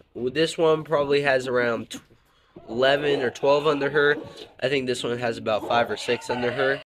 This one probably has around 11 or 12 under her. I think this one has about 5 or 6 under her.